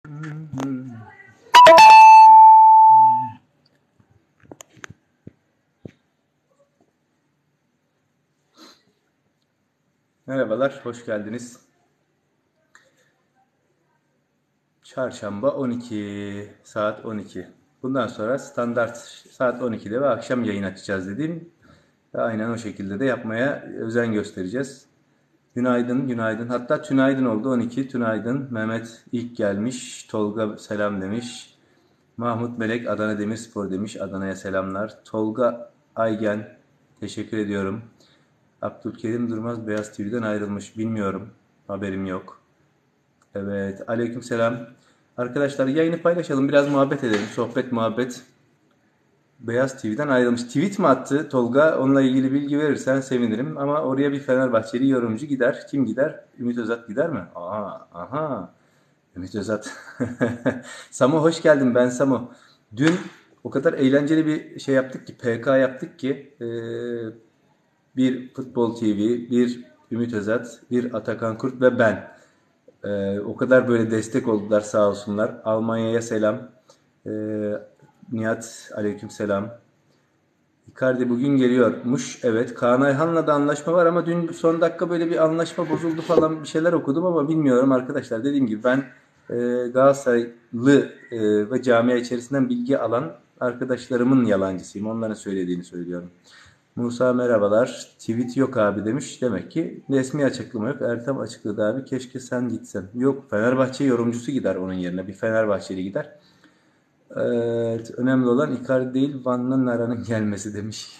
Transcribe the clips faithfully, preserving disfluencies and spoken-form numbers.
Merhabalar, hoş geldiniz. Çarşamba on iki, saat on iki. Bundan sonra standart saat on ikide ve akşam yayın açacağız dedim. Ve aynen o şekilde de yapmaya özen göstereceğiz. Günaydın, günaydın. Hatta tünaydın oldu on iki. Tünaydın. Mehmet ilk gelmiş. Tolga selam demiş. Mahmut Melek Adana Demirspor demiş. Adana'ya selamlar. Tolga Aygen teşekkür ediyorum. Abdülkerim Durmaz Beyaz T V'den ayrılmış. Bilmiyorum. Haberim yok. Evet. Aleykümselam. Arkadaşlar yayını paylaşalım. Biraz muhabbet edelim. Sohbet muhabbet. Beyaz T V'den ayrılmış. Tweet mi attı Tolga? Onunla ilgili bilgi verirsen sevinirim. Ama oraya bir Fenerbahçeli yorumcu gider. Kim gider? Ümit Özat gider mi? Aha, aha. Ümit Özat. Samo hoş geldin. Ben Samo. Dün o kadar eğlenceli bir şey yaptık ki, P K yaptık ki, ee, bir Futbol T V, bir Ümit Özat, bir Atakan Kurt ve ben. Ee, o kadar böyle destek oldular sağ olsunlar. Almanya'ya selam. Ee, Nihat aleyküm selam. Icardi bugün geliyormuş. Evet. Kaan Ayhan'la da anlaşma var ama dün son dakika böyle bir anlaşma bozuldu falan bir şeyler okudum ama bilmiyorum arkadaşlar. Dediğim gibi ben e, Galatasaraylı e, ve camia içerisinden bilgi alan arkadaşlarımın yalancısıyım. Onların söylediğini söylüyorum. Musa merhabalar. Tweet yok abi demiş. Demek ki resmi açıklama yok. Ertem açıkladı abi. Keşke sen gitsen. Yok. Fenerbahçe yorumcusu gider onun yerine. Bir Fenerbahçeli gider. Evet, önemli olan Icardi değil Van'la Nara'nın gelmesi demiş.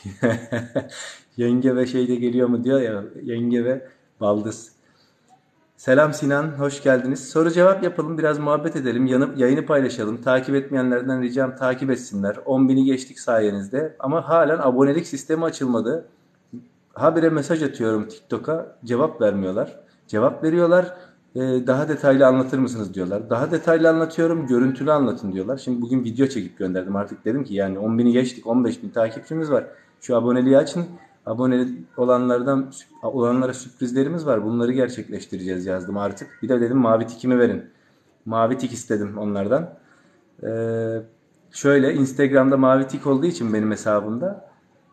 Yenge ve şeyde geliyor mu diyor ya. Yenge ve baldız. Selam Sinan, hoş geldiniz. Soru cevap yapalım, biraz muhabbet edelim, yanıp yayını paylaşalım. Takip etmeyenlerden ricam takip etsinler. on bini geçtik sayenizde ama halen abonelik sistemi açılmadı. Habire mesaj atıyorum TikTok'a, cevap vermiyorlar. Cevap veriyorlar, e, daha detaylı anlatır mısınız diyorlar. Daha detaylı anlatıyorum, görüntülü anlatın diyorlar. Şimdi bugün video çekip gönderdim artık, dedim ki yani on bini geçtik, on beş bin takipçimiz var. Şu aboneliği açın. Abone olanlardan olanlara sürprizlerimiz var. Bunları gerçekleştireceğiz yazdım artık. Bir de dedim mavi tikimi verin. Mavi tik istedim onlardan. Ee, şöyle Instagram'da mavi tik olduğu için benim hesabımda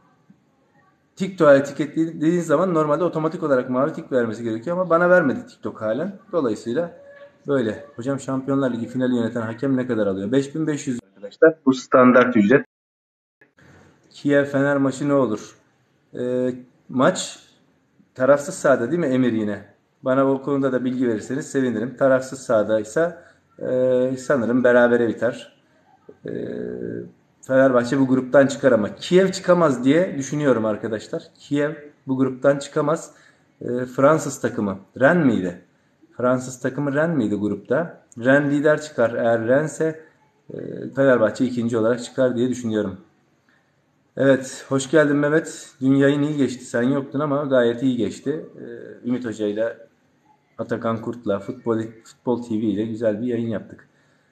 TikTok'a etiketlediğiniz zaman normalde otomatik olarak mavi tik vermesi gerekiyor ama bana vermedi TikTok halen. Dolayısıyla böyle. Hocam Şampiyonlar Ligi finali yöneten hakem ne kadar alıyor? beş bin beş yüz arkadaşlar. Bu standart ücret. Kiev Fener maçı ne olur? Ee, maç tarafsız sahada değil mi Emir yine? Bana o konuda da bilgi verirseniz sevinirim. Tarafsız sahadaysa e, sanırım berabere biter. E, Fenerbahçe bu gruptan çıkar ama Kiev çıkamaz diye düşünüyorum arkadaşlar. Kiev bu gruptan çıkamaz. E, Fransız takımı Rennes miydi? Fransız takımı Rennes miydi grupta? Rennes lider çıkar. Eğer Rennes'e e, Fenerbahçe ikinci olarak çıkar diye düşünüyorum. Evet, hoş geldin Mehmet. Dün yayın iyi geçti. Sen yoktun ama gayet iyi geçti. Ee, Ümit Hoca ile Atakan Kurt'la Futbol, Futbol T V ile güzel bir yayın yaptık.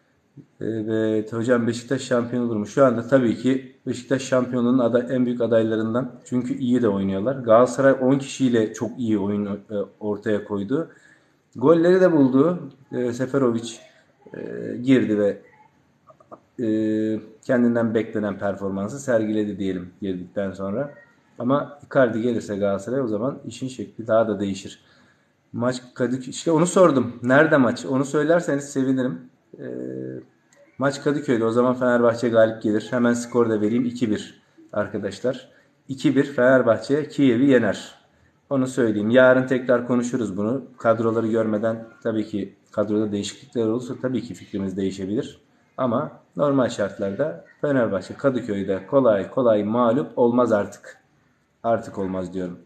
Evet, hocam Beşiktaş şampiyon olur mu? Şu anda tabii ki Beşiktaş şampiyonluğunun aday, en büyük adaylarından. Çünkü iyi de oynuyorlar. Galatasaray on kişiyle çok iyi oyun e, ortaya koydu. Golleri de buldu. E, Seferovic e, girdi ve e, kendinden beklenen performansı sergiledi diyelim girdikten sonra. Ama Icardi gelirse Galatasaray o zaman işin şekli daha da değişir. Maç Kadıköy, işte onu sordum. Nerede maç? Onu söylerseniz sevinirim. E, maç Kadıköy'de. O zaman Fenerbahçe galip gelir. Hemen skor da vereyim. iki bir arkadaşlar. iki bir Fenerbahçe Kiev'i yener. Onu söyleyeyim. Yarın tekrar konuşuruz bunu. Kadroları görmeden tabii ki kadroda değişiklikler olursa tabii ki fikrimiz değişebilir. Ama normal şartlarda Fenerbahçe Kadıköy'de kolay kolay mağlup olmaz artık. Artık olmaz diyorum.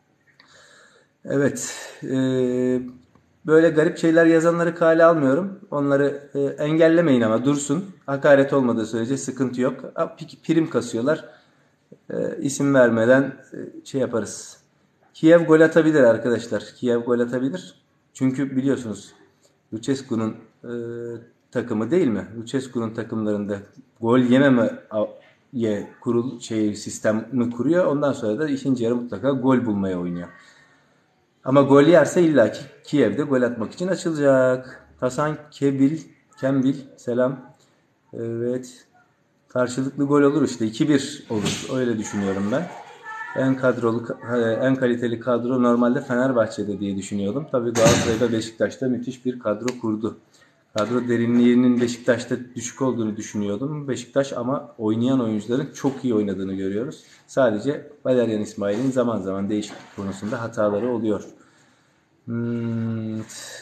Evet. E, böyle garip şeyler yazanları kale almıyorum. Onları e, engellemeyin ama dursun. Hakaret olmadığı sürece sıkıntı yok. Prim kasıyorlar. E, isim vermeden e, şey yaparız. Kiev gol atabilir arkadaşlar. Kiev gol atabilir. Çünkü biliyorsunuz Lucescu'nun e, takımı değil mi? Lucescu'nun takımlarında gol yememe ye kurul şey sistemi kuruyor. Ondan sonra da ikinci yarı mutlaka gol bulmaya oynuyor. Ama gol yerse illaki Kiev'de gol atmak için açılacak. Hasan Kebil Kembil selam. Evet. Karşılıklı gol olur işte. iki bir olur. Öyle düşünüyorum ben. En kadrolu, en kaliteli kadro normalde Fenerbahçe'de diye düşünüyordum. Tabii Galatasaray'da, Beşiktaş'ta müthiş bir kadro kurdu. Kadro derinliğinin Beşiktaş'ta düşük olduğunu düşünüyordum. Beşiktaş ama oynayan oyuncuların çok iyi oynadığını görüyoruz. Sadece Valerian İsmail'in zaman zaman değişiklik konusunda hataları oluyor. Hmm.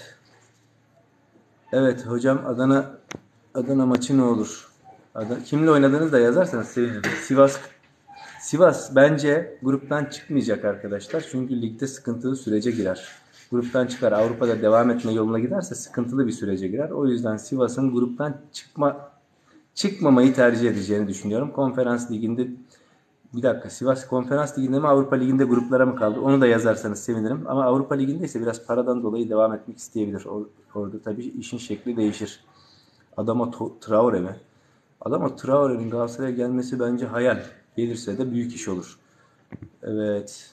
Evet hocam, Adana Adana maçı ne olur? Adana, kimle oynadığınızı da yazarsanız sevinirim. Sivas Sivas bence gruptan çıkmayacak arkadaşlar. Çünkü ligde sıkıntılı sürece girer. Gruptan çıkar, Avrupa'da devam etme yoluna giderse sıkıntılı bir sürece girer. O yüzden Sivas'ın gruptan çıkma çıkmamayı tercih edeceğini düşünüyorum. Konferans liginde bir dakika, Sivas Konferans liginde mi Avrupa liginde gruplara mı kaldı? Onu da yazarsanız sevinirim. Ama Avrupa liginde ise biraz paradan dolayı devam etmek isteyebilir. Orada tabii işin şekli değişir. Adama Traore mi? Adama Traore'nin Galatasaray'a gelmesi bence hayal. Gelirse de büyük iş olur. Evet.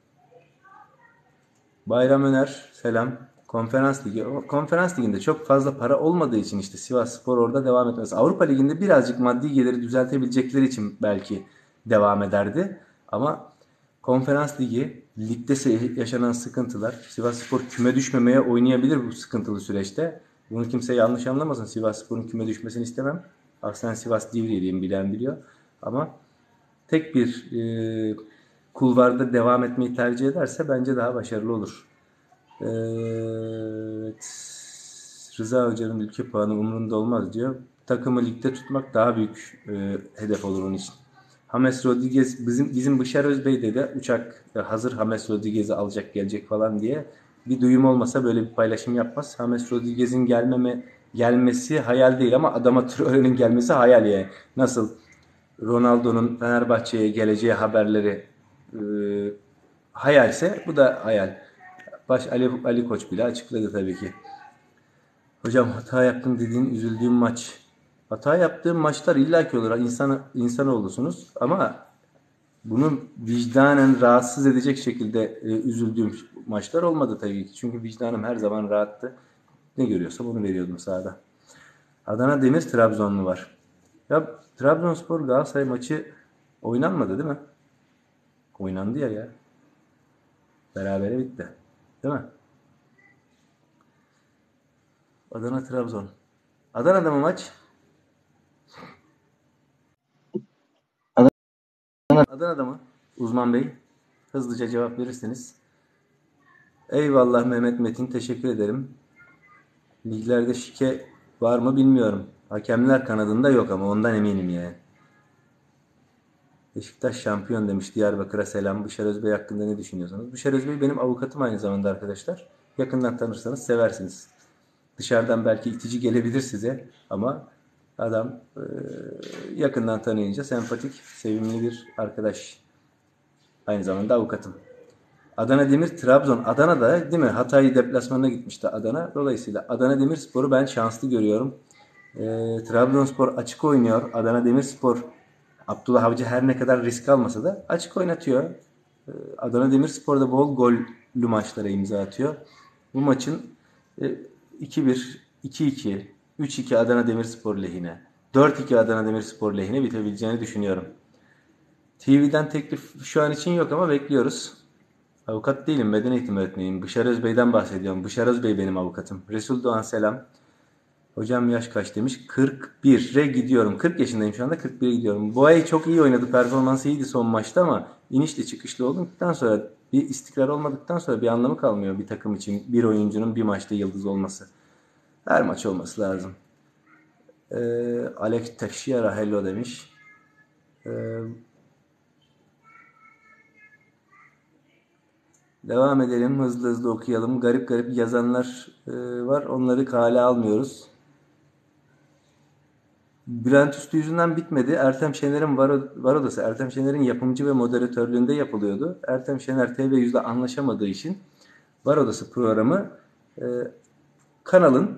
Bayram Öner selam. Konferans Ligi. Konferans Ligi'nde çok fazla para olmadığı için işte Sivasspor orada devam etmez. Avrupa Ligi'nde birazcık maddi geliri düzeltebilecekleri için belki devam ederdi. Ama Konferans Ligi, ligde yaşanan sıkıntılar, Sivasspor küme düşmemeye oynayabilir bu sıkıntılı süreçte. Bunu kimse yanlış anlamasın. Sivasspor'un küme düşmesini istemem. Aslen Sivas Divriği'yim, bilen biliyor. Ama tek bir e, kulvarda devam etmeyi tercih ederse bence daha başarılı olur. Evet. Rıza Hoca'nın ülke puanı umurunda olmaz diyor. Takımı ligde tutmak daha büyük e, hedef olur onun için. James Rodriguez, bizim bizim Bışar Özbey'de de uçak hazır, James Rodriguez'i alacak gelecek falan diye bir duyum olmasa böyle bir paylaşım yapmaz. James Rodriguez'in gelmeme gelmesi hayal değil ama adama Traore'nin gelmesi hayal yani. Nasıl Ronaldo'nun Fenerbahçe'ye geleceği haberleri e, hayalse, bu da hayal. Baş Ali, Ali Koç bile açıkladı tabii ki. Hocam hata yaptım dediğin üzüldüğüm maç. Hata yaptığım maçlar illaki olur. İnsan, insan olursunuz ama bunu vicdanen rahatsız edecek şekilde e, üzüldüğüm maçlar olmadı tabii ki. Çünkü vicdanım her zaman rahattı. Ne görüyorsam onu veriyordum sahada. Adana Demir Trabzonlu var. Ya Trabzonspor Galatasaray maçı oynanmadı değil mi? Oynandı ya ya. Berabere bitti. Değil mi? Adana Trabzon. Adana'da mı maç? Adana'da mı? Uzman Bey. Hızlıca cevap verirseniz. Eyvallah Mehmet Metin. Teşekkür ederim. Liglerde şike var mı bilmiyorum. Hakemler kanadında yok ama ondan eminim yani. Beşiktaş şampiyon demiş. Diyarbakır'a selam. Bışar Özbey hakkında ne düşünüyorsunuz? Bışar Özbey benim avukatım aynı zamanda arkadaşlar. Yakından tanırsanız seversiniz. Dışarıdan belki itici gelebilir size ama adam e, yakından tanıyınca sempatik, sevimli bir arkadaş. Aynı zamanda avukatım. Adana Demir Trabzon. Adana'da değil mi? Hatay deplasmanına gitmişti Adana. Dolayısıyla Adana Demirspor'u ben şanslı görüyorum. E, Trabzonspor açık oynuyor. Adana Demirspor, Abdullah Avcı her ne kadar risk almasa da açık oynatıyor. E, Adana Demirspor da bol gollü maçlara imza atıyor. Bu maçın e, iki bir, iki iki, üç iki Adana Demirspor lehine, dört iki Adana Demirspor lehine bitebileceğini düşünüyorum. T V'den teklif şu an için yok ama bekliyoruz. Avukat değilim, beden eğitimi öğretmeniyim. Bışar Özbey'den bahsediyorum. Bışar Özbey benim avukatım. Resul Doğan selam. Hocam yaş kaç demiş. kırk bire gidiyorum. kırk yaşındayım şu anda, kırk bire gidiyorum. Bu ay çok iyi oynadı. Performansı iyiydi son maçta ama inişli çıkışlı olduktan sonra, bir istikrar olmadıktan sonra bir anlamı kalmıyor bir takım için. Bir oyuncunun bir maçta yıldız olması. Her maç olması lazım. Ee, Alex Teixeira hello demiş. Ee, devam edelim. Hızlı hızlı okuyalım. Garip garip yazanlar e, var. Onları kale almıyoruz. Bülent Üstü yüzünden bitmedi. Ertem Şener'in var, var odası. Ertem Şener'in yapımcı ve moderatörlüğünde yapılıyordu. Ertem Şener T V yüzde anlaşamadığı için var odası programı e, kanalın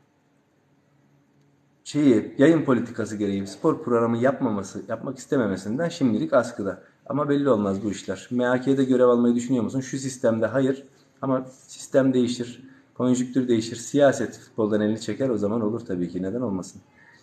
şeyi, yayın politikası gereği spor programı yapmaması, yapmak istememesinden şimdilik askıda. Ama belli olmaz bu işler. M H K'de görev almayı düşünüyor musun? Şu sistemde hayır. Ama sistem değişir. Konjüktür değişir. Siyaset futboldan elini çeker. O zaman olur tabii ki. Neden olmasın?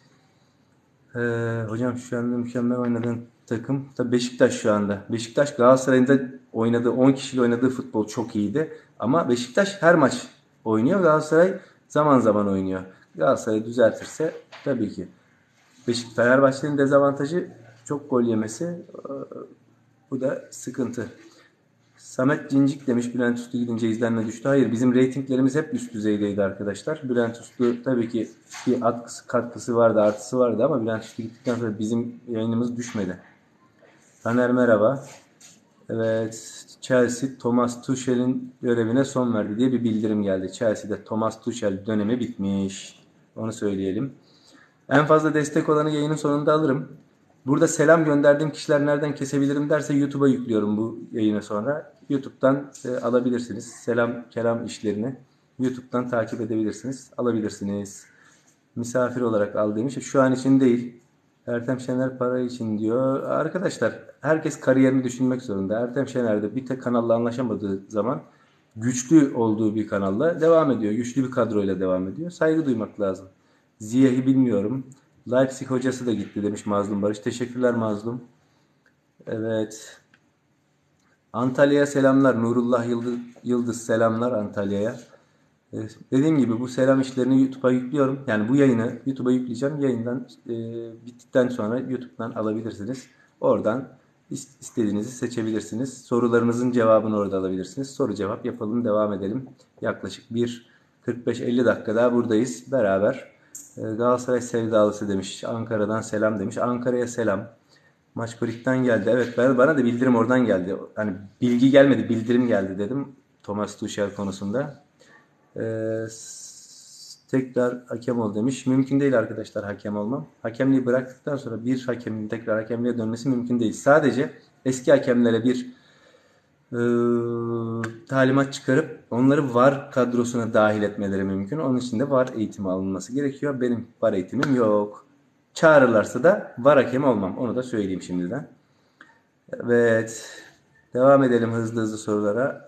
Ee, hocam şu anda mükemmel oynadığın takım tabii Beşiktaş şu anda. Beşiktaş Galatasaray'ın da oynadığı on kişiyle oynadığı futbol çok iyiydi. Ama Beşiktaş her maç oynuyor. Galatasaray zaman zaman oynuyor. Galatasaray düzeltirse tabii ki. Beşiktaş Fenerbahçe'nin dezavantajı çok gol yemesi. Ee, Bu da sıkıntı. Samet Cincik demiş Bülent Uslu gidince izlenme düştü. Hayır, bizim reytinglerimiz hep üst düzeydeydi arkadaşlar. Bülent Uslu tabii ki bir atkısı, katkısı vardı, artısı vardı ama Bülent Uslu gittikten sonra bizim yayınımız düşmedi. Taner merhaba. Evet, Chelsea Thomas Tuchel'in görevine son verdi diye bir bildirim geldi. Chelsea'de Thomas Tuchel dönemi bitmiş. Onu söyleyelim. En fazla destek olanı yayının sonunda alırım. Burada selam gönderdiğim kişiler nereden kesebilirim derse YouTube'a yüklüyorum bu yayını sonra. YouTube'dan e, alabilirsiniz. Selam kelam işlerini YouTube'dan takip edebilirsiniz. Alabilirsiniz. Misafir olarak al demiş. Şu an için değil. Ertem Şener para için diyor. Arkadaşlar herkes kariyerini düşünmek zorunda. Ertem Şener de bir tek kanalla anlaşamadığı zaman güçlü olduğu bir kanalla devam ediyor. Güçlü bir kadroyla devam ediyor. Saygı duymak lazım. Ziyeh'i bilmiyorum. Leipzig hocası da gitti demiş Mazlum Barış. Teşekkürler Mazlum. Evet. Antalya'ya selamlar. Nurullah Yıldız, Yıldız selamlar Antalya'ya. Ee, dediğim gibi bu selam işlerini YouTube'a yüklüyorum. Yani bu yayını YouTube'a yükleyeceğim. Yayından e, bittikten sonra YouTube'dan alabilirsiniz. Oradan istediğinizi seçebilirsiniz. Sorularınızın cevabını orada alabilirsiniz. Soru cevap yapalım, devam edelim. Yaklaşık bir kırk beş elli dakika daha buradayız beraber. Ee, Galatasaray sevdalısı demiş. Ankara'dan selam demiş. Ankara'ya selam. Maçkolik'ten geldi. Evet, ben, bana da bildirim oradan geldi. Hani bilgi gelmedi, bildirim geldi dedim. Thomas Tuchel konusunda. Ee, tekrar hakem ol demiş. Mümkün değil arkadaşlar hakem olmam. Hakemliği bıraktıktan sonra bir hakemin tekrar hakemliğe dönmesi mümkün değil. Sadece eski hakemlere bir e, talimat çıkarıp onları VAR kadrosuna dahil etmeleri mümkün. Onun için de VAR eğitimi alınması gerekiyor. Benim VAR eğitimim yok. Çağırırlarsa da VAR hakemi olmam. Onu da söyleyeyim şimdiden. Evet. Devam edelim hızlı hızlı sorulara.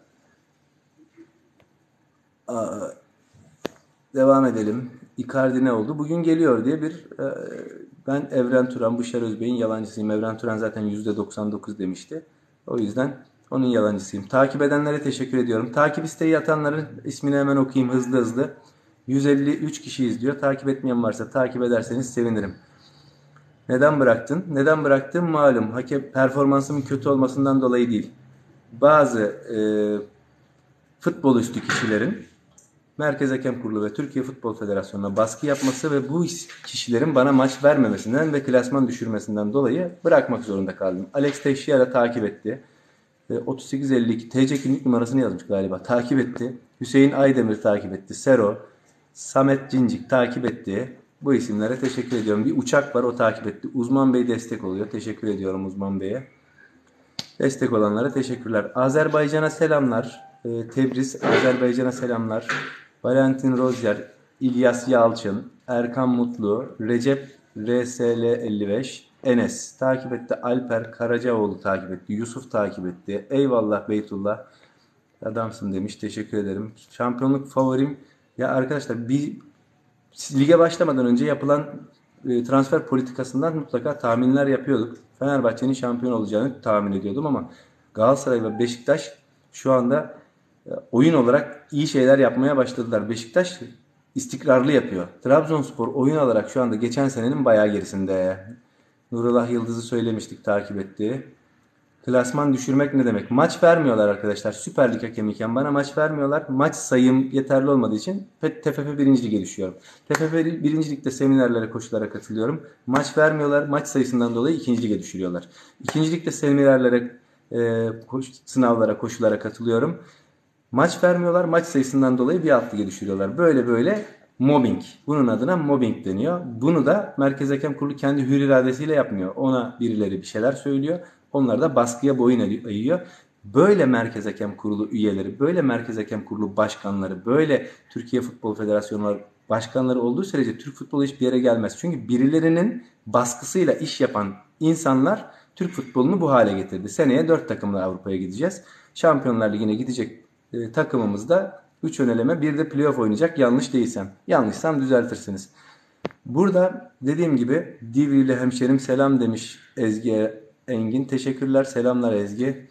Aa, devam edelim. Icardi ne oldu? Bugün geliyor diye bir e, ben Evren Turan, Bışar Özbey'in yalancısıyım. Evren Turan zaten yüzde doksan dokuz demişti. O yüzden onun yalancısıyım. Takip edenlere teşekkür ediyorum. Takip isteği atanların ismini hemen okuyayım hızlı hızlı. yüz elli üç kişi izliyor. Takip etmeyen varsa takip ederseniz sevinirim. Neden bıraktın? Neden bıraktım malum. Hakem performansımın kötü olmasından dolayı değil. Bazı e, futbol üstü kişilerin Merkez Hakem Kurulu ve Türkiye Futbol Federasyonu'na baskı yapması ve bu kişilerin bana maç vermemesinden ve klasman düşürmesinden dolayı bırakmak zorunda kaldım. Alex Teixeira takip etti. otuz sekiz elli iki T C kimlik numarasını yazmış galiba. Takip etti. Hüseyin Aydemir takip etti. Sero, Samet Cincik takip etti. Bu isimlere teşekkür ediyorum. Bir uçak var, o takip etti. Uzman Bey destek oluyor. Teşekkür ediyorum Uzman Bey'e. Destek olanlara teşekkürler. Azerbaycan'a selamlar. Ee, Tebriz, Azerbaycan'a selamlar. Valentin Rozier, İlyas Yalçın, Erkan Mutlu, Recep R S L elli beş, Enes takip etti. Alper Karacaoğlu takip etti. Yusuf takip etti. Eyvallah Beytullah. Adamsın demiş. Teşekkür ederim. Şampiyonluk favorim. Ya arkadaşlar bir lige başlamadan önce yapılan e, transfer politikasından mutlaka tahminler yapıyorduk. Fenerbahçe'nin şampiyon olacağını tahmin ediyordum ama Galatasaray ve Beşiktaş şu anda e, oyun olarak iyi şeyler yapmaya başladılar. Beşiktaş istikrarlı yapıyor. Trabzonspor oyun olarak şu anda geçen senenin bayağı gerisinde. Nurullah Yıldız'ı söylemiştik takip ettiği. Klasman düşürmek ne demek? Maç vermiyorlar arkadaşlar. Süper Lig hakemiyken bana maç vermiyorlar. Maç sayım yeterli olmadığı için T F F birinci Lig'e düşüyorum. T F F birinci Lig'de seminerlere, koşulara katılıyorum. Maç vermiyorlar. Maç sayısından dolayı ikinci Lig'e düşürüyorlar. ikinci Lig'de seminerlere, e, koş, sınavlara, koşulara katılıyorum. Maç vermiyorlar. Maç sayısından dolayı bir alt lige düşürüyorlar. Böyle böyle mobbing. Bunun adına mobbing deniyor. Bunu da Merkez Hakem Kurulu kendi hür iradesiyle yapmıyor. Ona birileri bir şeyler söylüyor. Onlar da baskıya boyun eğiyor. Böyle Merkez Hakem Kurulu üyeleri, böyle Merkez Hakem Kurulu başkanları, böyle Türkiye Futbol Federasyonu başkanları olduğu sürece Türk futbolu hiçbir yere gelmez. Çünkü birilerinin baskısıyla iş yapan insanlar Türk futbolunu bu hale getirdi. Seneye dört takımla Avrupa'ya gideceğiz. Şampiyonlar Ligi'ne gidecek e, takımımız da üç ön eleme, bir de playoff oynayacak yanlış değilsem. Yanlışsam düzeltirsiniz. Burada dediğim gibi Divri'li hemşerim selam demiş Ezgi Engin. Teşekkürler, selamlar Ezgi.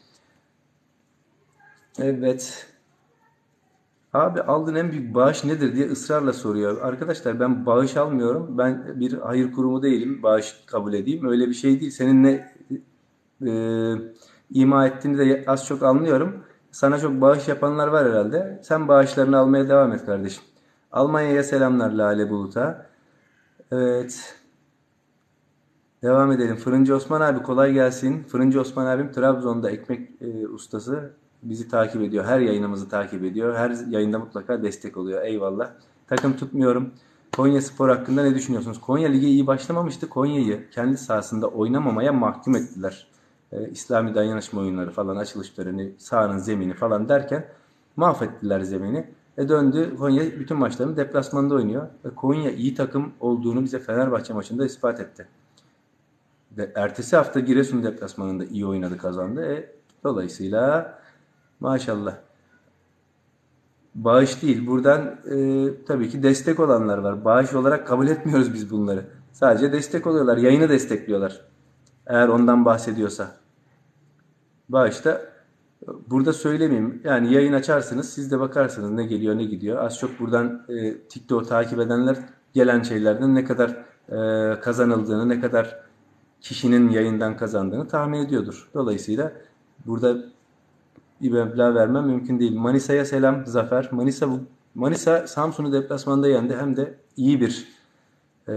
Evet. Abi aldığın en büyük bağış nedir diye ısrarla soruyor. Arkadaşlar ben bağış almıyorum. Ben bir hayır kurumu değilim. Bağış kabul edeyim. Öyle bir şey değil. Senin ne e, ima ettiğini de az çok anlıyorum. Sana çok bağış yapanlar var herhalde. Sen bağışlarını almaya devam et kardeşim. Almanya'ya selamlar Lale Bulut'a. Evet. Devam edelim. Fırıncı Osman abi kolay gelsin. Fırıncı Osman abim Trabzon'da ekmek e, ustası. Bizi takip ediyor. Her yayınımızı takip ediyor. Her yayında mutlaka destek oluyor. Eyvallah. Takım tutmuyorum. Konya Spor hakkında ne düşünüyorsunuz? Konya Ligi iyi başlamamıştı. Konya'yı kendi sahasında oynamamaya mahkum ettiler. E, İslami dayanışma oyunları falan, açılış töreni, sahanın zemini falan derken mahvettiler zemini. E döndü Konya bütün maçlarını deplasmanda oynuyor. E, Konya iyi takım olduğunu bize Fenerbahçe maçında ispat etti. Ve ertesi hafta Giresun deplasmanında iyi oynadı, kazandı. E, dolayısıyla maşallah. Bağış değil. Buradan e, tabii ki destek olanlar var. Bağış olarak kabul etmiyoruz biz bunları. Sadece destek oluyorlar. Yayını destekliyorlar. Eğer ondan bahsediyorsa. Bağışta burada söylemeyeyim. Yani yayın açarsınız. Siz de bakarsınız ne geliyor ne gidiyor. Az çok buradan e, TikTok'u takip edenler gelen şeylerden ne kadar e, kazanıldığını, ne kadar kişinin yayından kazandığını tahmin ediyordur. Dolayısıyla burada bir meblağ vermem mümkün değil. Manisa'ya selam Zafer. Manisa Manisa Samsun'u deplasmanda yendi. Hem de iyi bir e,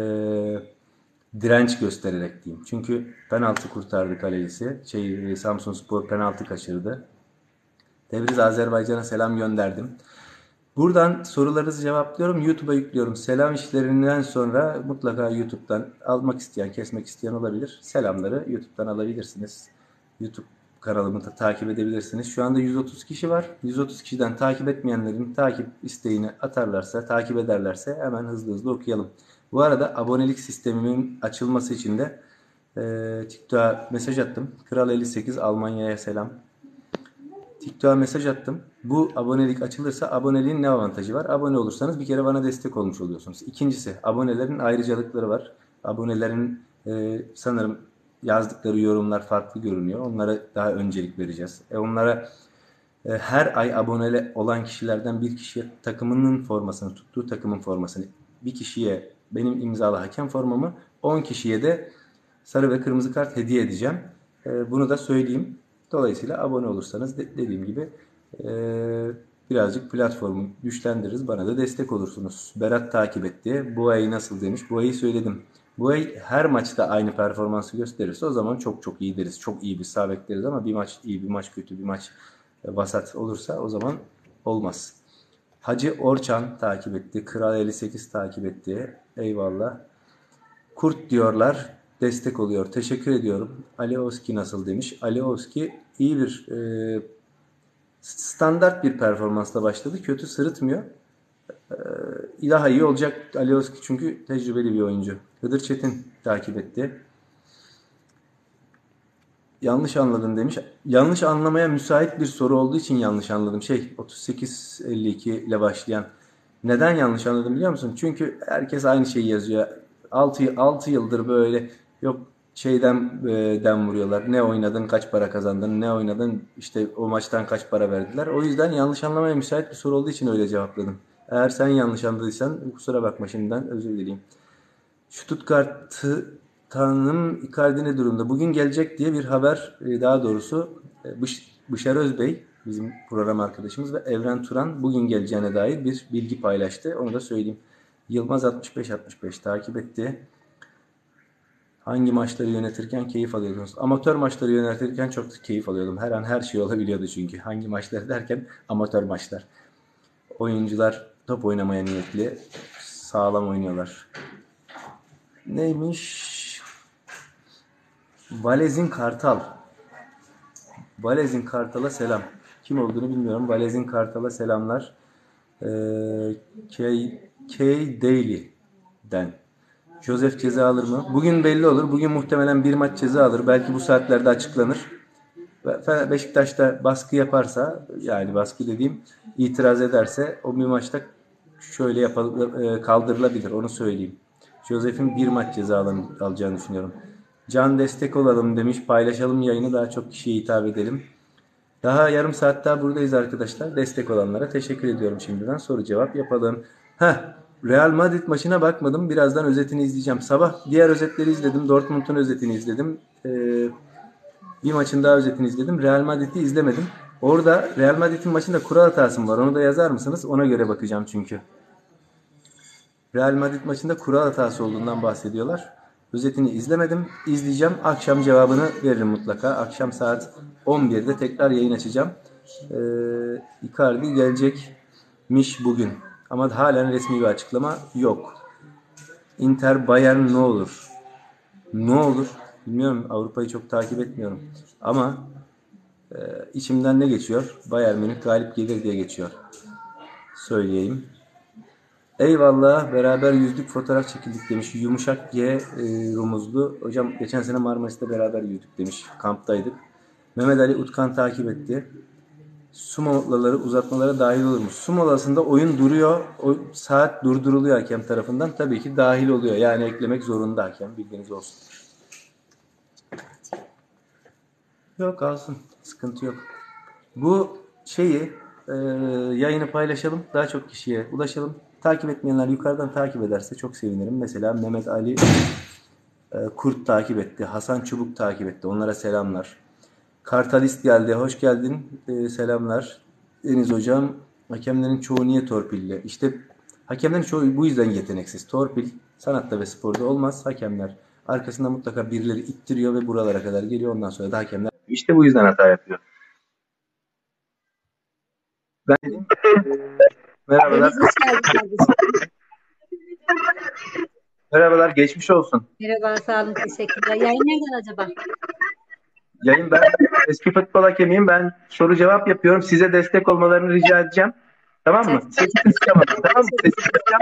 direnç göstererek diyeyim. Çünkü penaltı kurtardı kalecisi. Şey, Samsunspor penaltı kaçırdı. Tebriz Azerbaycan'a selam gönderdim. Buradan sorularınızı cevaplıyorum. YouTube'a yüklüyorum. Selam işlerinden sonra mutlaka YouTube'dan almak isteyen, kesmek isteyen olabilir. Selamları YouTube'dan alabilirsiniz. YouTube kanalımı da takip edebilirsiniz. Şu anda yüz otuz kişi var. yüz otuz kişiden takip etmeyenlerin takip isteğini atarlarsa, takip ederlerse hemen hızlı hızlı okuyalım. Bu arada abonelik sistemimin açılması için de e, TikTok'a mesaj attım. Kral elli sekiz Almanya'ya selam. TikTok'a mesaj attım. Bu abonelik açılırsa aboneliğin ne avantajı var? Abone olursanız bir kere bana destek olmuş oluyorsunuz. İkincisi, abonelerin ayrıcalıkları var. Abonelerin e, sanırım yazdıkları yorumlar farklı görünüyor. Onlara daha öncelik vereceğiz. E onlara e, her ay aboneli olan kişilerden bir kişiye takımının formasını, tuttuğu takımın formasını, bir kişiye benim imzalı hakem formamı, on kişiye de sarı ve kırmızı kart hediye edeceğim. E, bunu da söyleyeyim. Dolayısıyla abone olursanız de, dediğim gibi e, birazcık platformu güçlendiririz. Bana da destek olursunuz. Berat takip etti. Bu ay nasıl demiş. Bu ayı söyledim. Bu ay her maçta aynı performansı gösterirse o zaman çok çok iyi deriz. Çok iyi bir sağ bekleriz ama bir maç iyi, bir maç kötü, bir maç vasat olursa o zaman olmaz. Hacı Orçan takip etti. Kral elli sekiz takip etti. Eyvallah. Kurt diyorlar. Destek oluyor. Teşekkür ediyorum. Ali Oski nasıl demiş. Ali Oski iyi bir e, standart bir performansla başladı. Kötü sırıtmıyor. E, daha iyi olacak Ali Oski çünkü tecrübeli bir oyuncu. Hıdır Çetin takip etti. Yanlış anladın demiş. Yanlış anlamaya müsait bir soru olduğu için yanlış anladım. Şey otuz sekiz elli iki ile başlayan. Neden yanlış anladım biliyor musun? Çünkü herkes aynı şeyi yazıyor. altı yıldır böyle yok şeyden e, dem vuruyorlar. Ne oynadın, kaç para kazandın, ne oynadın, işte o maçtan kaç para verdiler. O yüzden yanlış anlamaya müsait bir soru olduğu için öyle cevapladım. Eğer sen yanlış anladıysan kusura bakma, şimdiden özür dileyim. Stuttgart'ı tanım Icardi ne durumda? Bugün gelecek diye bir haber, daha doğrusu Bışar Özbey bizim program arkadaşımız ve Evren Turan bugün geleceğine dair bir bilgi paylaştı. Onu da söyleyeyim. Yılmaz altmış beş altmış beş takip etti. Hangi maçları yönetirken keyif alıyordunuz? Amatör maçları yönetirken çok keyif alıyordum. Her an her şey olabiliyordu çünkü. Hangi maçları derken amatör maçlar. Oyuncular top oynamaya niyetli. Sağlam oynuyorlar. Neymiş? Valezin Kartal. Valezin Kartal'a selam. Kim olduğunu bilmiyorum. Valezin Kartal'a selamlar. Ee, K, K Daily'den. Joseph ceza alır mı? Bugün belli olur. Bugün muhtemelen bir maç ceza alır. Belki bu saatlerde açıklanır. Beşiktaş'ta baskı yaparsa, yani baskı dediğim itiraz ederse, o bir maçta şöyle yapıl, e, kaldırılabilir, onu söyleyeyim. Josef'in bir maç ceza alacağını düşünüyorum. Can destek olalım demiş. Paylaşalım yayını, daha çok kişiye hitap edelim. Daha yarım saat daha buradayız arkadaşlar. Destek olanlara teşekkür ediyorum şimdiden. Soru cevap yapalım. Heh, Real Madrid maçına bakmadım. Birazdan özetini izleyeceğim. Sabah diğer özetleri izledim. Dortmund'un özetini izledim. Ee, bir maçın daha özetini izledim. Real Madrid'i izlemedim. Orada Real Madrid'in maçında kural hatası mı var? Onu da yazar mısınız? Ona göre bakacağım çünkü. Real Madrid maçında kural hatası olduğundan bahsediyorlar. Özetini izlemedim. İzleyeceğim. Akşam cevabını veririm mutlaka. Akşam saat on birde tekrar yayın açacağım. Ee, Icardi gelecekmiş bugün. Ama halen resmi bir açıklama yok. Inter Bayern ne olur? Ne olur? Bilmiyorum. Avrupa'yı çok takip etmiyorum. Ama e, içimden ne geçiyor? Bayern Münih galip gelir diye geçiyor. Söyleyeyim. Eyvallah, beraber yüzdük, fotoğraf çekildik demiş. Yumuşak G e, rumuzlu. Hocam geçen sene Marmaris'te beraber yüzdük demiş. Kamptaydık. Mehmet Ali Utkan takip etti. Su molaları uzatmalara dahil olur mu? Su molasında oyun duruyor. O saat durduruluyor hakem tarafından. Tabii ki dahil oluyor. Yani eklemek zorunda hakem. Bilginiz olsun. Yok, alsın. Sıkıntı yok. Bu şeyi e, yayını paylaşalım. Daha çok kişiye ulaşalım. Takip etmeyenler yukarıdan takip ederse çok sevinirim. Mesela Mehmet Ali e, Kurt takip etti. Hasan Çubuk takip etti. Onlara selamlar. Kartalist geldi. Hoş geldin. E, selamlar. Deniz hocam, hakemlerin çoğu niye torpilli? İşte hakemlerin çoğu bu yüzden yeteneksiz. Torpil sanatta ve sporda olmaz. Hakemler arkasında mutlaka birileri ittiriyor ve buralara kadar geliyor. Ondan sonra da hakemler işte bu yüzden hata yapıyor. Ben dedim, merhabalar. Deniz hoş geldin kardeşim. Merhabalar, geçmiş olsun. Merhaba, sağ olun, teşekkürler. Yayın nereden acaba? Yayın, ben eski futbol hakemiyim. Ben soru cevap yapıyorum. Size destek olmalarını rica edeceğim. Tamam Çok, mı? Sesi kısacağım ama. Tamam mı? Sesi kısacağım.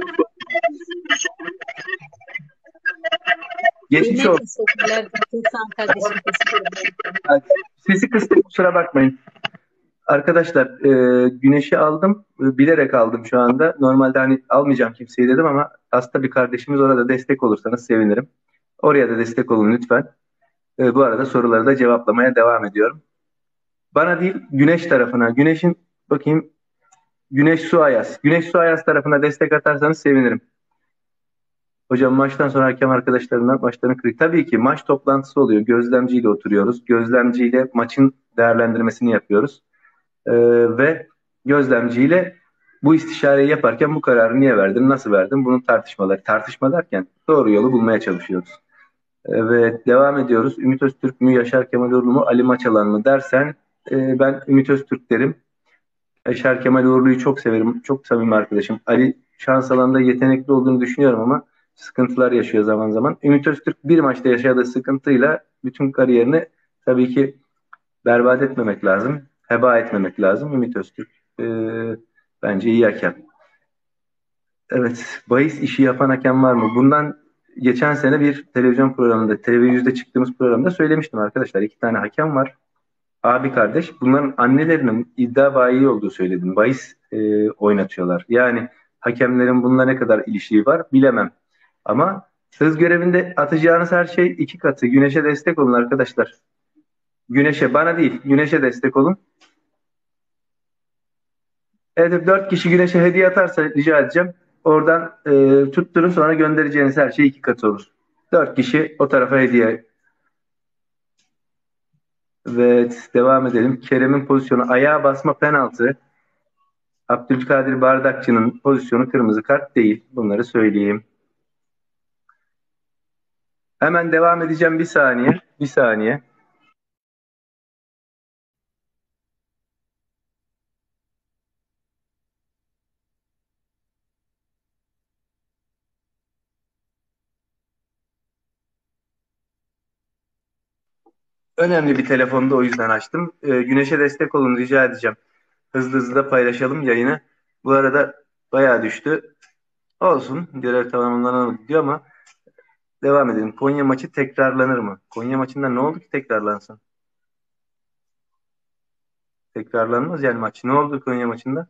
Geçmiş yine olsun. teşekkürler. Çok sağ olun kardeşim, teşekkür ederim. Sesi kıstım, kusura bakmayın. Arkadaşlar, e, güneşi aldım. E, bilerek aldım şu anda. Normalde hani almayacağım kimseyi dedim ama hasta bir kardeşimiz, orada destek olursanız sevinirim. Oraya da destek olun lütfen. E, bu arada soruları da cevaplamaya devam ediyorum. Bana değil, Güneş tarafına. Güneş'in bakayım, Güneş Su Ayaz. Güneş Su Ayaz tarafına destek atarsanız sevinirim. Hocam maçtan sonra hakem arkadaşlarımla maçlarını kırık. Tabii ki maç toplantısı oluyor. Gözlemciyle oturuyoruz. Gözlemciyle maçın değerlendirmesini yapıyoruz. Ee, ve gözlemciyle bu istişareyi yaparken bu kararı niye verdin, nasıl verdin? Bunun tartışmaları. Tartışma derken doğru yolu bulmaya çalışıyoruz. Evet, devam ediyoruz. Ümit Öztürk mü, Yaşar Kemal Uğurlu mu, Ali Maçalan mı dersen e, ben Ümit Öztürk derim. Yaşar Kemal Uğurlu'yu çok severim. Çok samimi arkadaşım. Ali şans alanında yetenekli olduğunu düşünüyorum ama sıkıntılar yaşıyor zaman zaman. Ümit Öztürk bir maçta yaşadığı sıkıntıyla bütün kariyerini tabii ki berbat etmemek lazım. Heba etmemek lazım. Ümit Öztürk e, bence iyi hakem. Evet, bahis işi yapan hakem var mı? Bundan geçen sene bir televizyon programında, T V yüzde çıktığımız programda söylemiştim arkadaşlar. İki tane hakem var. Abi kardeş, bunların annelerinin iddia bayi olduğu söyledim. Bahis e, oynatıyorlar. Yani hakemlerin bununla ne kadar ilişiği var bilemem. Ama hız görevinde atacağınız her şey iki katı. Güneşe destek olun arkadaşlar. Güneşe, bana değil, güneşe destek olun. Evet, dört kişi güneşe hediye atarsa rica edeceğim. Oradan e, tutturun, sonra göndereceğiniz her şey iki katı olur. Dört kişi o tarafa hediye. Evet, devam edelim. Kerem'in pozisyonu ayağa basma penaltı. Abdülkadir Bardakçı'nın pozisyonu kırmızı kart değil. Bunları söyleyeyim. Hemen devam edeceğim, bir saniye. Bir saniye. Önemli bir telefonda, o yüzden açtım. Ee, Güneş'e destek olun rica edeceğim. Hızlı hızlı da paylaşalım yayını. Bu arada bayağı düştü. Olsun. Görev tamamlanamadı diyor ama devam edelim. Konya maçı tekrarlanır mı? Konya maçında ne oldu ki tekrarlansın? Tekrarlanmaz yani maç. Ne oldu Konya maçında?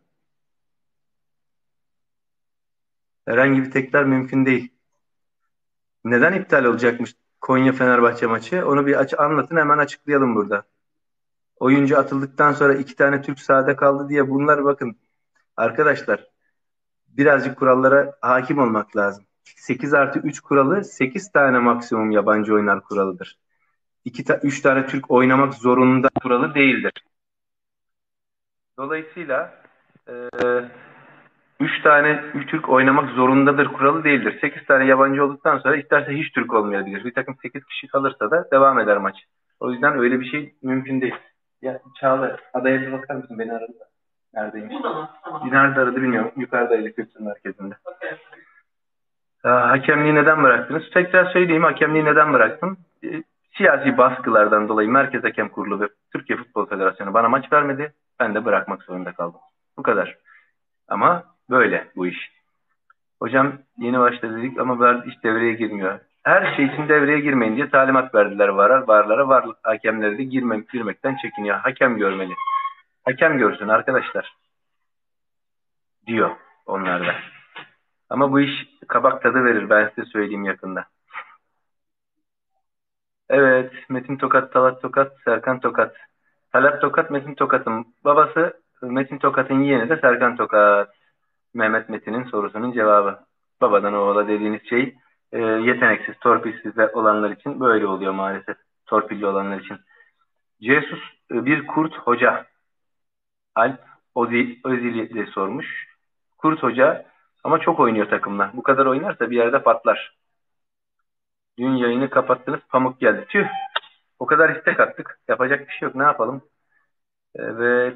Herhangi bir tekrar mümkün değil. Neden iptal olacakmış Konya Fenerbahçe maçı? Onu bir aç anlatın, hemen açıklayalım burada. Oyuncu atıldıktan sonra iki tane Türk sahada kaldı diye bunlar, bakın arkadaşlar, birazcık kurallara hakim olmak lazım. sekiz artı üç kuralı sekiz tane maksimum yabancı oynar kuralıdır. iki ta üç tane Türk oynamak zorunda kuralı değildir. Dolayısıyla e, üç tane Türk oynamak zorundadır kuralı değildir. sekiz tane yabancı olduktan sonra isterse hiç Türk olmayabilir. Bir takım sekiz kişi kalırsa da devam eder maç. O yüzden öyle bir şey mümkün değil. Ya Çağla, adaya bir bakar mısın? Beni aradı da. Neredeymiş? Tamam. Nerede aradı bilmiyorum. Yukarıdaydı, kültür merkezinde. Okay. Hakemliği neden bıraktınız? Tekrar söyleyeyim, hakemliği neden bıraktım? E, siyasi baskılardan dolayı Merkez Hakem Kurulu ve Türkiye Futbol Federasyonu bana maç vermedi. Ben de bırakmak zorunda kaldım. Bu kadar. Ama böyle bu iş. Hocam yeni başladı dedik ama var hiç devreye girmiyor. Her şey için devreye girmeyin diye talimat verdiler var, varlara. Var hakemleri de girme, girmekten çekiniyor. Hakem görmeli. Hakem görsün arkadaşlar diyor onlar da. Ama bu iş kabak tadı verir, ben size söyleyeyim yakında. Evet, Metin Tokat, Talat Tokat, Serkan Tokat. Talat Tokat, Metin Tokat'ın babası, Metin Tokat'ın yeğeni de Serkan Tokat. Mehmet Metin'in sorusunun cevabı. Babadan oğula dediğiniz şey e, yeteneksiz, torpilsiz olanlar için böyle oluyor maalesef. Torpilli olanlar için. Jesus e, bir kurt hoca. Alp Özil de sormuş. Kurt hoca ama çok oynuyor takımla. Bu kadar oynarsa bir yerde patlar. Dün yayını kapattınız, pamuk geldi. Tüh! O kadar istek attık. Yapacak bir şey yok. Ne yapalım? Evet.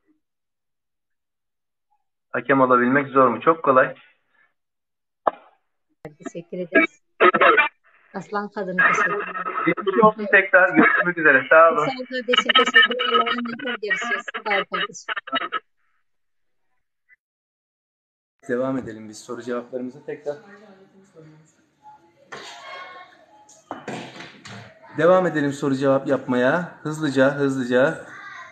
Hakem olabilmek zor mu? Çok kolay. Teşekkür ederiz. Aslan kadını teşekkür ederim. Geçmiş olsun tekrar. Görüşmek üzere. Sağ olun. Sağ ol kardeşim. Teşekkürler. Allah'a emanet ol. Görüşürüz. Sağ ol kardeşim. Devam edelim biz soru cevaplarımıza tekrar. Devam edelim soru cevap yapmaya. Hızlıca hızlıca.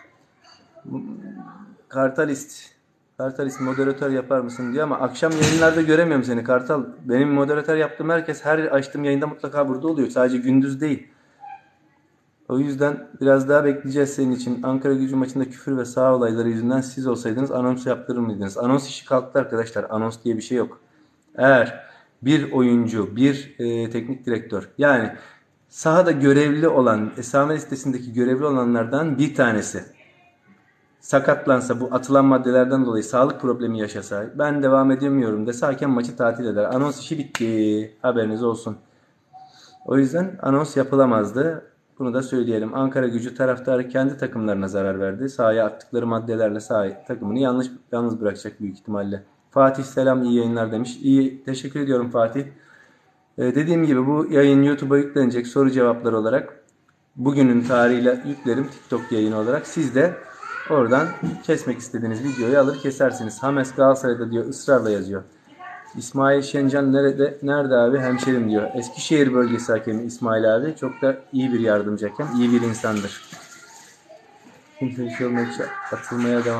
Kartalist. Kartalist moderatör yapar mısın diyor ama akşam yayınlarda göremiyorum seni Kartal. Benim moderatör yaptığım herkes her açtığım yayında mutlaka burada oluyor. Sadece gündüz değil. O yüzden biraz daha bekleyeceğiz senin için. Ankara Gücü maçında küfür ve sağ olayları yüzünden siz olsaydınız anons yaptırır mıydınız? Anons işi kalktı arkadaşlar. Anons diye bir şey yok. Eğer bir oyuncu, bir e, teknik direktör, yani sahada görevli olan, esame listesindeki görevli olanlardan bir tanesi sakatlansa, bu atılan maddelerden dolayı sağlık problemi yaşasa, ben devam edemiyorum dese, hakem maçı tatil eder. Anons işi bitti. Haberiniz olsun. O yüzden anons yapılamazdı. Bunu da söyleyelim. Ankara Gücü taraftarı kendi takımlarına zarar verdi. Sahaya attıkları maddelerle saha takımını yanlış yalnız bırakacak büyük ihtimalle. Fatih selam, iyi yayınlar demiş. İyi, teşekkür ediyorum Fatih. Ee, dediğim gibi bu yayın YouTube'a yüklenecek soru cevaplar olarak. Bugünün tarihiyle yüklerim TikTok yayını olarak. Siz de oradan kesmek istediğiniz videoyu alır kesersiniz. Hames Galatasaray'da diyor, ısrarla yazıyor. İsmail Şencan nerede? Nerede abi? Hemşerim diyor. Eskişehir bölgesi hakemi İsmail abi. Çok da iyi bir yardımcı hakem. İyi bir insandır. Kimse bir şey olmayacak. Atılmaya devam.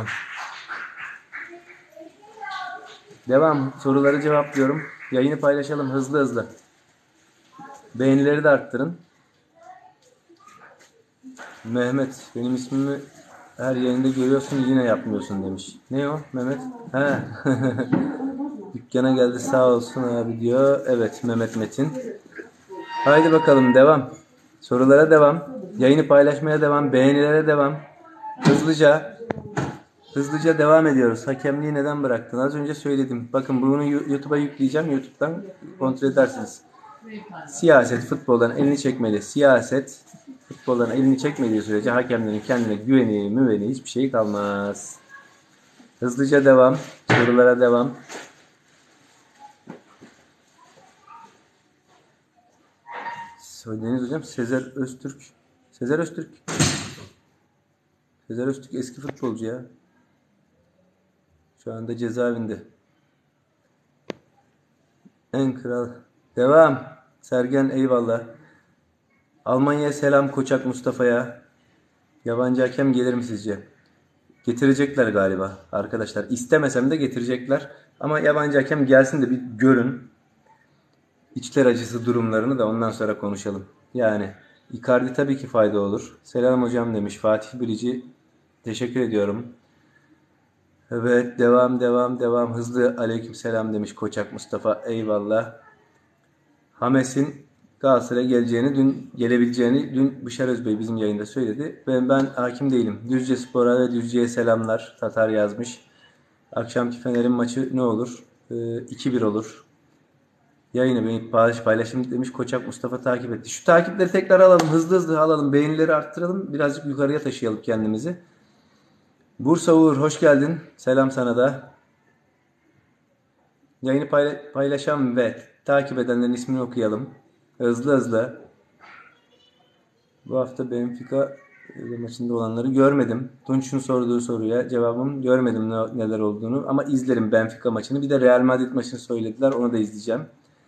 Devam. Soruları cevaplıyorum. Yayını paylaşalım hızlı hızlı. Beğenileri de arttırın. Mehmet, benim ismimi her yayında görüyorsun yine yapmıyorsun demiş. Ne o Mehmet? He. Dükkana geldi sağ olsun abi diyor. Evet Mehmet Metin. Haydi bakalım devam. Sorulara devam. Yayını paylaşmaya devam. Beğenilere devam. Hızlıca hızlıca devam ediyoruz. Hakemliği neden bıraktın? Az önce söyledim. Bakın bunu YouTube'a yükleyeceğim. YouTube'dan kontrol edersiniz. Siyaset futboldan elini çekmeli. Siyaset futboldan elini çekmediği sürece hakemlerin kendine güveni, müveni hiçbir şey kalmaz. Hızlıca devam. Sorulara devam. Söylediğiniz hocam Sezer Öztürk. Sezer Öztürk. Sezer Öztürk eski futbolcu ya. Şu anda cezaevinde. En kral. Devam. Sergen eyvallah. Almanya'ya selam Koçak Mustafa'ya. Yabancı hakem gelir mi sizce? Getirecekler galiba arkadaşlar. İstemesem de getirecekler. Ama yabancı hakem gelsin de bir görün. İçler acısı durumlarını da ondan sonra konuşalım. Yani Icardi tabii ki fayda olur. Selam hocam demiş Fatih Bilici. Teşekkür ediyorum. Evet, devam devam devam. Hızlı aleyküm selam demiş Koçak Mustafa. Eyvallah. Hames'in Galatasaray'a geleceğini, dün gelebileceğini dün Bışar Özbey bizim yayında söyledi. Ben, ben hakim değilim. Düzce Spor'a ve Düzce'ye selamlar. Tatar yazmış. Akşamki Fener'in maçı ne olur? Ee, iki bir olur. Yayını beğenip paylaş, paylaşım demiş Koçak Mustafa, takip etti. Şu takipleri tekrar alalım. Hızlı hızlı alalım. Beğenileri arttıralım. Birazcık yukarıya taşıyalım kendimizi. Bursa Uğur hoş geldin. Selam sana da. Yayını payla paylaşan ve takip edenlerin ismini okuyalım. Hızlı hızlı. Bu hafta Benfica maçında olanları görmedim. Tunç'un sorduğu soruya cevabım görmedim ne, neler olduğunu. Ama izlerim Benfica maçını. Bir de Real Madrid maçını söylediler. Onu da izleyeceğim.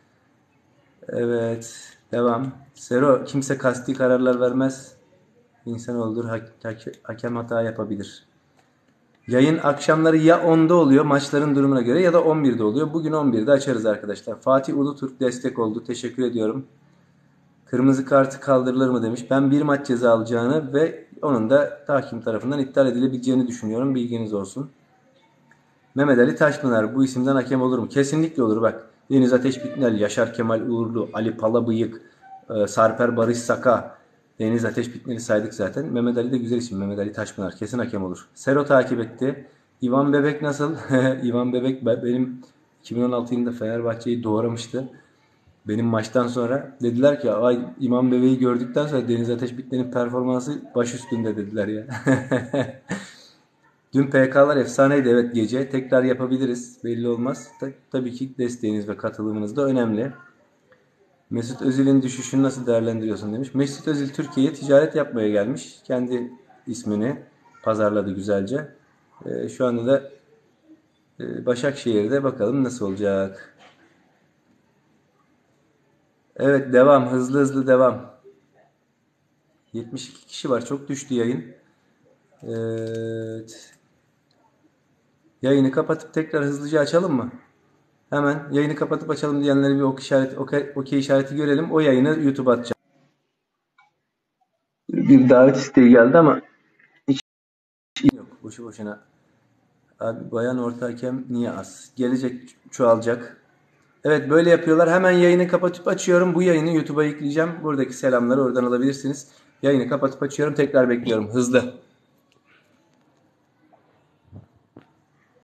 Evet. Devam. Sero, kimse kasti kararlar vermez. İnsan olur. Ha ha hakem hata yapabilir. Yayın akşamları ya onda oluyor maçların durumuna göre ya da on birde oluyor. Bugün on birde açarız arkadaşlar. Fatih Uluturk destek oldu. Teşekkür ediyorum. Kırmızı kartı kaldırılır mı demiş. Ben bir maç ceza alacağını ve onun da tahkim tarafından iptal edilebileceğini düşünüyorum. Bilginiz olsun. Mehmet Ali Taşpınar bu isimden hakem olur mu? Kesinlikle olur bak. Deniz Ateş Bitnel, Yaşar Kemal Uğurlu, Ali Palabıyık, Sarper Barış Saka, Deniz Ateş Bitnel'i saydık zaten. Mehmet Ali de güzel isim. Mehmet Ali Taşpınar kesin hakem olur. Sero takip etti. İvan Bebek nasıl? İvan Bebek benim iki bin on altı yılında Fenerbahçe'yi doğramıştı. Benim maçtan sonra dediler ki ay İmam Bebeği gördükten sonra Deniz Ateş Bitmen'in performansı baş üstünde dediler ya. Dün P K'lar efsaneydi evet gece. Tekrar yapabiliriz. Belli olmaz. Tabii ki desteğiniz ve katılımınız da önemli. Mesut Özil'in düşüşünü nasıl değerlendiriyorsun demiş. Mesut Özil Türkiye'ye ticaret yapmaya gelmiş. Kendi ismini pazarladı güzelce. Ee, şu anda da e, Başakşehir'de bakalım nasıl olacak. Evet devam. Hızlı hızlı devam. yetmiş iki kişi var. Çok düştü yayın. Evet. Yayını kapatıp tekrar hızlıca açalım mı? Hemen yayını kapatıp açalım diyenlere bir ok işareti, okey okay işareti görelim. O yayını YouTube'a atacağım. Bir davet isteği geldi ama hiç yok. Boşu boşuna. Abi bayan orta hakem niye az? Gelecek çoğalacak. Evet böyle yapıyorlar. Hemen yayını kapatıp açıyorum. Bu yayını YouTube'a yükleyeceğim. Buradaki selamları oradan alabilirsiniz. Yayını kapatıp açıyorum. Tekrar bekliyorum. Hızlı.